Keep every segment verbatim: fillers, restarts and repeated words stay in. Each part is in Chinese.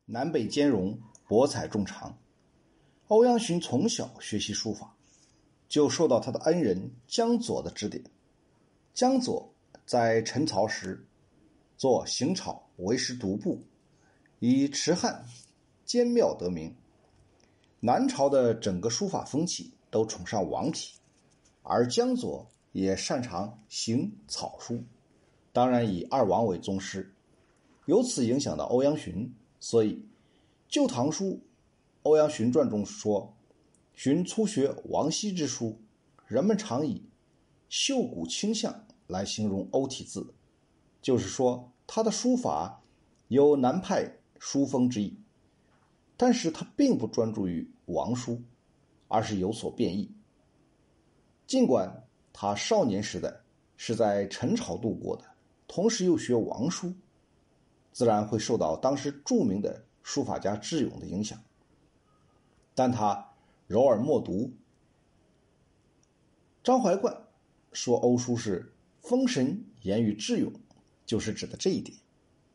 南北兼容，博采众长。欧阳询从小学习书法，就受到他的恩人江左的指点。江左在陈朝时做行草为师独步，以持汉兼妙得名。南朝的整个书法风气都崇尚王体，而江左也擅长行草书，当然以二王为宗师，由此影响到欧阳询。所以《旧唐书·欧阳询传》中说，询初学王羲之书，人们常以秀骨清向来形容欧体字，就是说他的书法有南派书风之意，但是他并不专注于王书，而是有所变异。尽管他少年时代是在陈朝度过的，同时又学王书，自然会受到当时著名的书法家智勇的影响，但他柔而默读。张怀灌说欧书是风神言语智勇，就是指的这一点。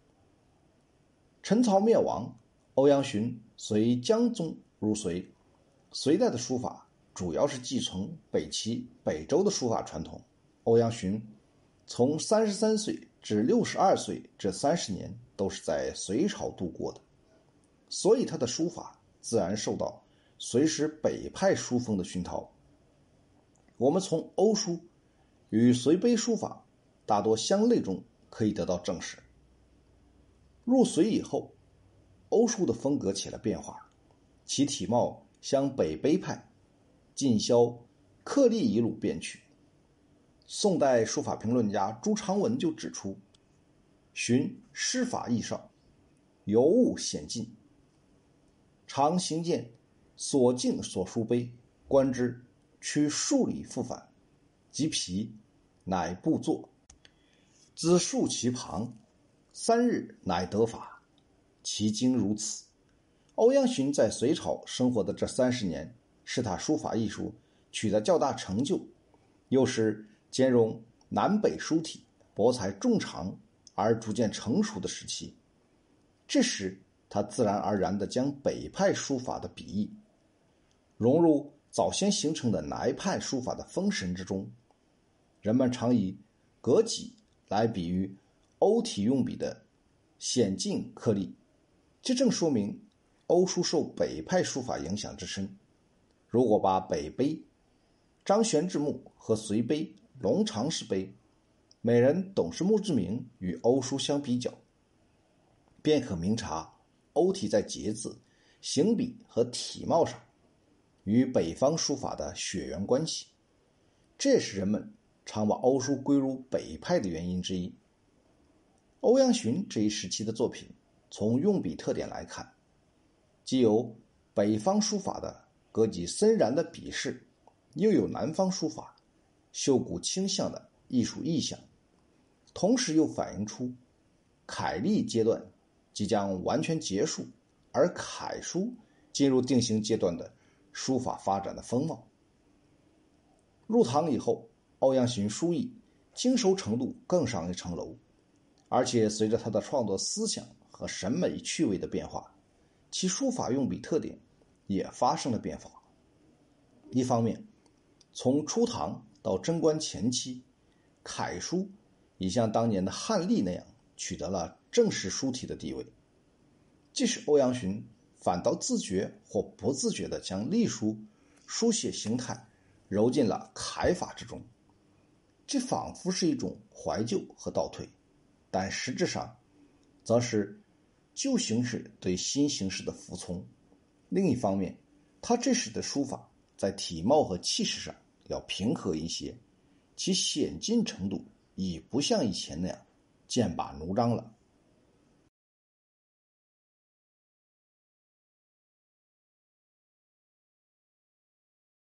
陈朝灭亡，欧阳询随江宗入隋，隋代的书法主要是继承北齐、北周的书法传统。欧阳询从三十三岁至六十二岁这三十年都是在隋朝度过的，所以他的书法自然受到隋时北派书风的熏陶。我们从欧书与隋碑书法大多相类中可以得到证实。入隋以后，欧书的风格起了变化，其体貌向北碑派进修刻立一路变去。宋代书法评论家朱长文就指出，询诗法逸少，尤物显进，常行见所敬所书碑，观之趋数里复返，及疲乃不作，自述其旁，三日乃得法，其经如此。欧阳询在隋朝生活的这三十年，是他书法艺术取得较大成就，又是兼容南北书体、博采众长而逐渐成熟的时期。这时他自然而然地将北派书法的笔意融入早先形成的南派书法的风神之中。人们常以格己来比喻欧体用笔的显劲颗粒，这正说明欧书受北派书法影响之深。如果把北碑张玄之墓和隋碑龙常氏碑、美人董氏墓志铭与欧书相比较，便可明察欧体在节字、行笔和体貌上与北方书法的血缘关系，这也是人们常把欧书归入北派的原因之一。欧阳询这一时期的作品，从用笔特点来看，既有北方书法的格己森然的笔势，又有南方书法秀骨清向的艺术意象，同时又反映出楷隶阶段即将完全结束，而楷书进入定型阶段的书法发展的风貌。入唐以后，欧阳询书艺精熟程度更上一层楼，而且随着他的创作思想和审美趣味的变化，其书法用笔特点也发生了变化。一方面，从初唐到贞观前期，楷书已像当年的汉隶那样取得了正式书体的地位，即使欧阳询反倒自觉或不自觉地将隶书书写形态揉进了楷法之中，这仿佛是一种怀旧和倒退，但实质上则是旧形式对新形式的服从。另一方面，他这时的书法在体貌和气势上要平和一些，其显进程度已不像以前那样剑拔弩张了。